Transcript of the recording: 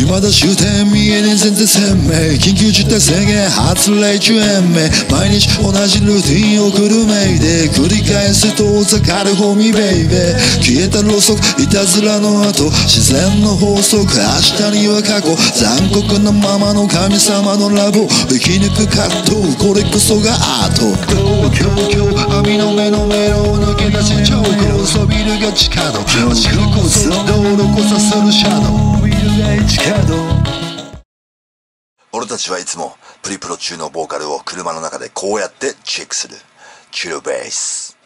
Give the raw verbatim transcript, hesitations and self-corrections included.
まだ終点見えねえ全然鮮明。緊急事態宣言発令中延命。毎日同じルーティン送るメイで繰り返す遠ざかるホミベイベー。消えたろうそくいたずらの後自然の法則明日には過去残酷なままの神様のラブ生き抜く葛藤これこそがアート。どう強強網の目のメロを抜け出し超高層ビルが地下道走るこそ道路こそするシャドウビルが地下道。 俺たちはいつもプリプロ中のボーカルを車の中でこうやってチェックする。チューベース。